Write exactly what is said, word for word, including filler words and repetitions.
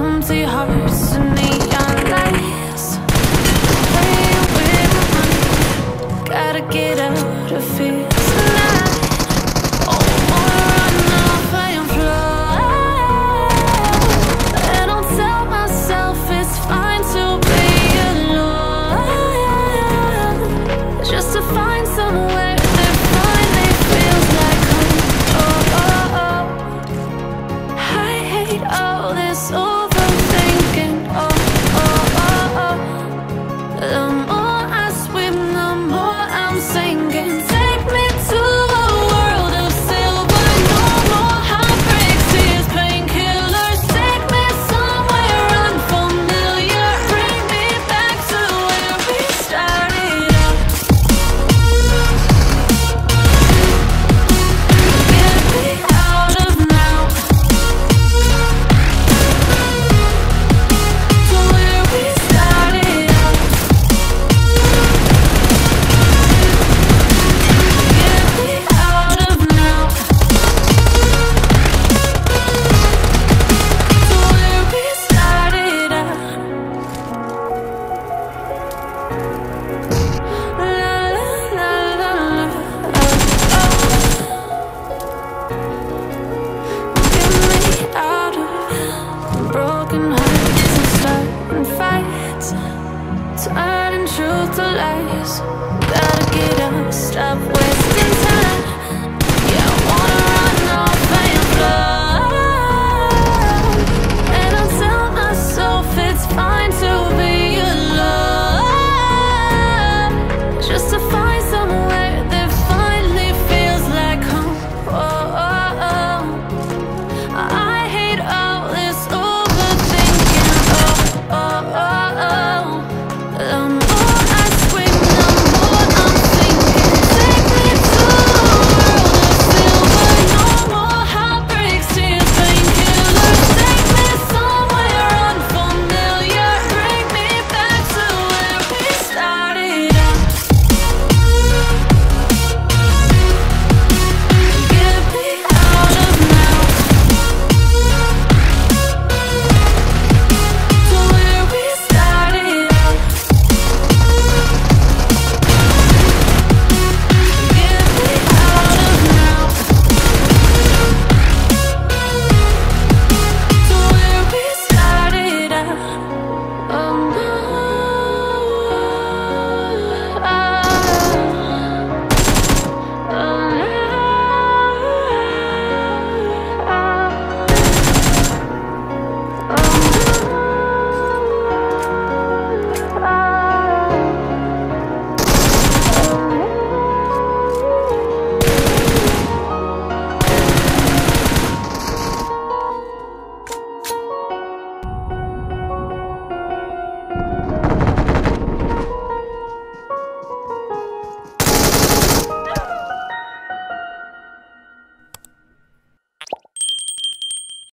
empty hearts and neon lights. Playing with my mind, gotta get out of here tonight. Oh, wanna run off and fly, and I'll tell myself it's fine to be alone, just to find somewhere that finally feels like home. Oh, oh, oh. I hate all this overthinking. Oh, oh, oh, oh. The more I swim, the more I'm sinking.